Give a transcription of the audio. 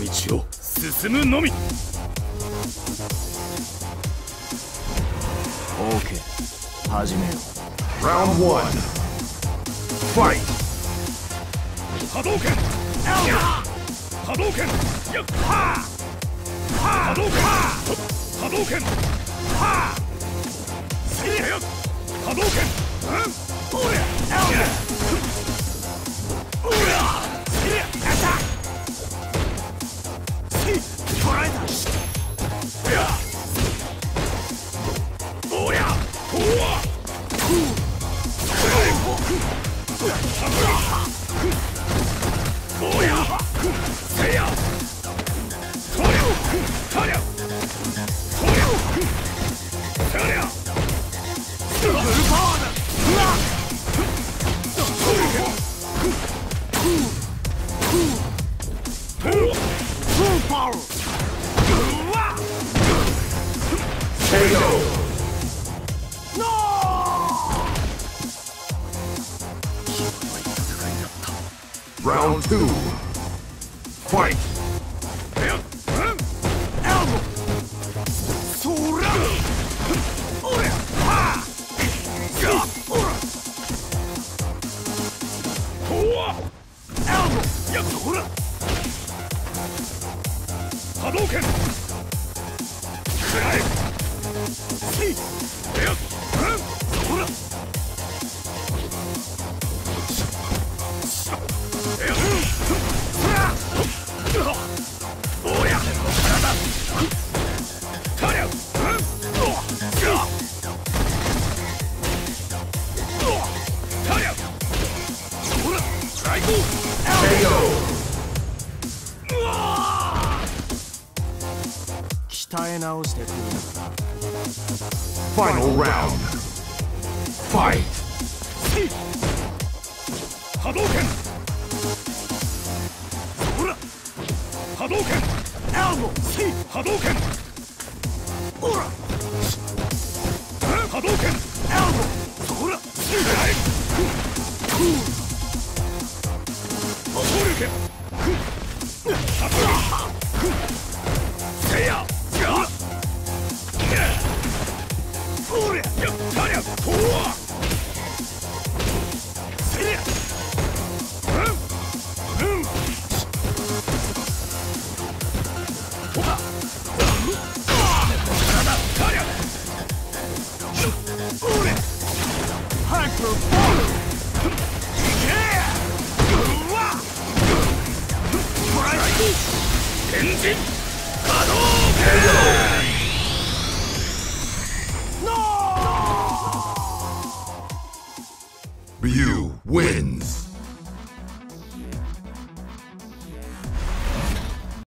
道を進むのみ。 OK、 始めよう。 Round 1 Fight。 波動拳波動拳やっはー波動拳波動拳はーせいや波動拳おりゃおりゃせいややったせい捕らえたやおりゃほわおやせいやとりゃとりゃとりゃとりゃフルパワーだうわっフルパワーうわっノー Round 2 Fight。 波動拳くらえせいやほらおや体たりゃたりゃほら最高 KO。 鍛え直してくるんだな。 Final round Fight。 波動拳ほら波動拳波動拳ほら波動拳ほら昇竜拳せいやおりゃやったりゃとわせいやほら体たりゃおりゃ早くボールいけうわトライエンジン稼働 Ryu wins.